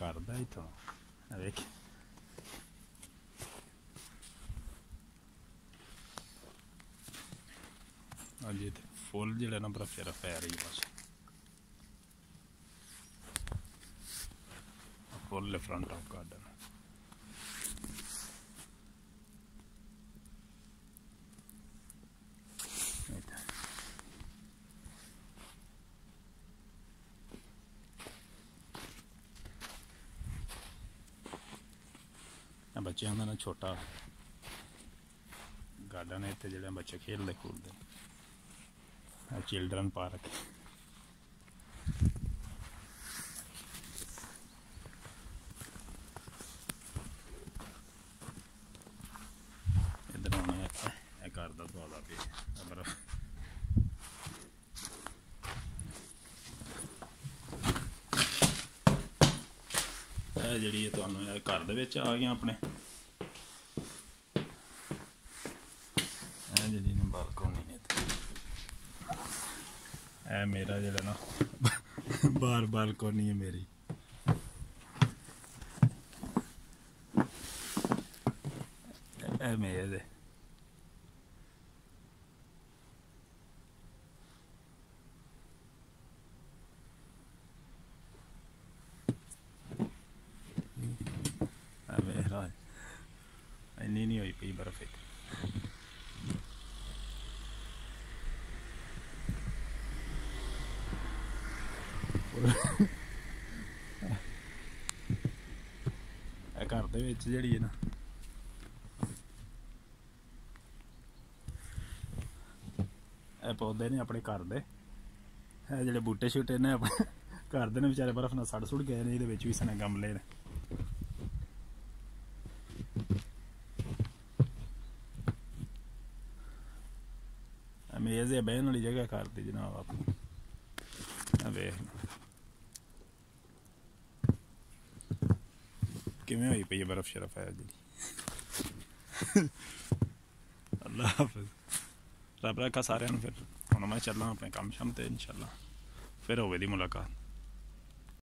करदा इत्थों वेख अजे फुल जेह्ड़ा ना बर्फ रफ पै रही बस फुल फ्रंट ऑफ गार्डन बच्चों का ना छोटा गार्डन है इतने जो बच्चे खेलते कूदते चिल्ड्रन पार्क इधर होना घर का पौधा पे बर्फ जी तो घर दे आ गया अपने जी बालकोनी है मेरा जरा ना बार बालकोनी है मेरी मेज है इन्नी नहीं हुई पई बर्फ एक घर दे विच जिहड़ी है ना पौधे ने अपने घर दे जिहड़े बूटे शूटे ने अपने घर दे ने बेचारे बर्फ नाल सड़ सुड़ गए ने इहदे विच भी सने गमले ने मेज है बहन वाली जगह घर दी जनाब अपनी वेख किवें होई पई बर्फ शरफ है जी अल्लाह हाफिज रब रखा सारे फिर हुण मैं चलना अपने काम शाम ते इंशाअल्लाह फिर होवे दी मुलाकात।